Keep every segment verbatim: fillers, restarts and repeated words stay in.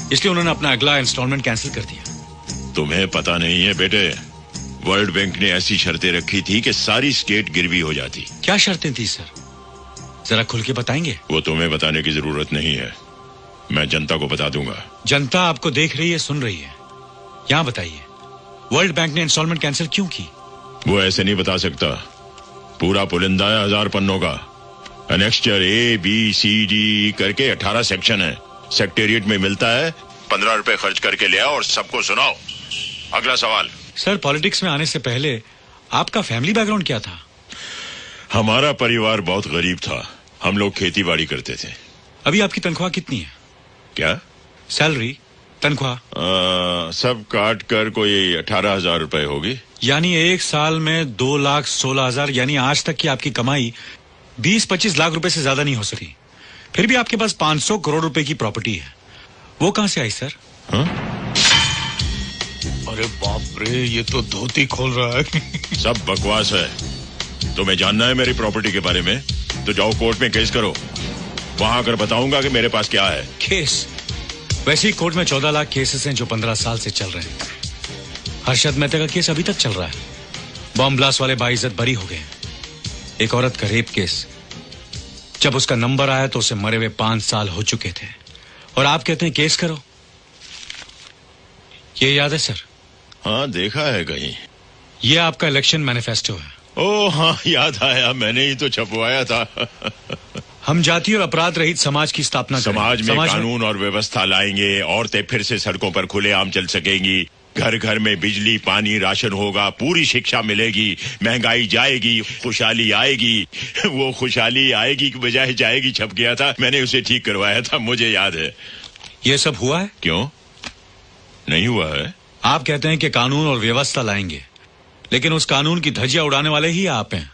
इसलिए उन्होंने अपना अगला इंस्टॉलमेंट कैंसिल कर दिया। तुम्हें पता नहीं है बेटे, वर्ल्ड बैंक ने ऐसी शर्तें रखी थी कि सारी स्टेट गिरवी हो जाती। क्या शर्तें थी सर, जरा खुल के बताएंगे? वो तुम्हें बताने की जरूरत नहीं है, मैं जनता को बता दूंगा। जनता आपको देख रही है, सुन रही है। यहाँ बताइए, वर्ल्ड बैंक ने इंस्टॉलमेंट कैंसिल क्यों की? वो ऐसे नहीं बता सकता, पूरा पुलिंदा है हजार पन्नों का। Annexure A B C D करके अठारह सेक्शन है। सेक्रेटेरिएट में मिलता है, पंद्रह रुपए खर्च करके ले आओ और सबको सुनाओ। अगला सवाल। सर, पॉलिटिक्स में आने से पहले आपका फैमिली बैकग्राउंड क्या था? हमारा परिवार बहुत गरीब था, हम लोग खेती बाड़ी करते थे। अभी आपकी तनख्वाह कितनी है? क्या? सैलरी, तनख्वाह? सब काट कर कोई अठारह हजार रुपए होगी। यानी एक साल में दो लाख सोलह हजार, यानी आज तक की आपकी कमाई बीस पच्चीस लाख रुपए से ज्यादा नहीं हो सकी। फिर भी आपके पास पांच सौ करोड़ रुपए की प्रॉपर्टी है, वो कहां से आई सर? हा? अरे बाप रे, ये तो धोती खोल रहा है। सब बकवास है। तुम्हें जानना है मेरी प्रॉपर्टी के बारे में तो जाओ कोर्ट में केस करो, वहां आकर बताऊंगा कि मेरे पास क्या है। केस? वैसे ही कोर्ट में चौदह लाख केसेस हैं जो पंद्रह साल से चल रहे हैं। हर्षद मेहता का केस अभी तक चल रहा है। बॉम्ब ब्लास्ट वाले बाइज्जत बरी हो गए। एक औरत का रेप केस, जब उसका नंबर आया तो उसे मरे हुए पांच साल हो चुके थे, और आप कहते हैं केस करो। ये याद है सर? हाँ, देखा है कहीं। ये आपका इलेक्शन मैनिफेस्टो है। ओ हाँ, याद आया, मैंने ही तो छपवाया था। हम जाति और अपराध रहित समाज की स्थापना करेंगे। समाज में समाज कानून और व्यवस्था लाएंगे, औरतें फिर से सड़कों पर खुलेआम चल सकेंगी, घर घर में बिजली पानी राशन होगा, पूरी शिक्षा मिलेगी, महंगाई जाएगी, खुशहाली आएगी। वो खुशहाली आएगी की बजाय जाएगी छप गया था, मैंने उसे ठीक करवाया था, मुझे याद है। ये सब हुआ है? क्यों नहीं हुआ है? आप कहते हैं कि कानून और व्यवस्था लाएंगे, लेकिन उस कानून की धज्जियां उड़ाने वाले ही आप हैं।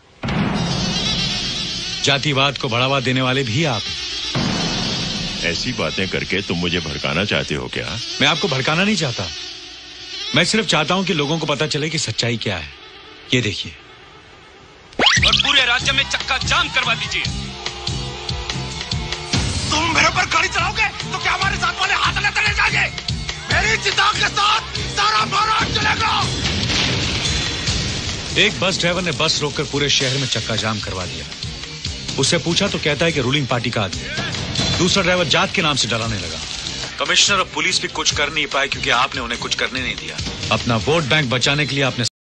जातिवाद को बढ़ावा देने वाले भी आप हैं। ऐसी बातें करके तुम मुझे भड़काना चाहते हो क्या? मैं आपको भड़काना नहीं चाहता, मैं सिर्फ चाहता हूं कि लोगों को पता चले कि सच्चाई क्या है। ये देखिए, और पूरे राज्य में चक्का जाम करवा दीजिए। तुम मेरे पर गाड़ी चलाओगे तो क्या हमारे साथ वाले हाथ न चले जाएंगे? मेरी चिता के साथ सारा महाराज चलेगा। एक बस ड्राइवर ने बस रोककर पूरे शहर में चक्का जाम करवा दिया। उससे पूछा तो कहता है कि रूलिंग पार्टी का आदमी। दूसरा ड्राइवर जात के नाम से डराने लगा। कमिश्नर और पुलिस भी कुछ कर नहीं पाए क्योंकि आपने उन्हें कुछ करने नहीं दिया। अपना वोट बैंक बचाने के लिए आपने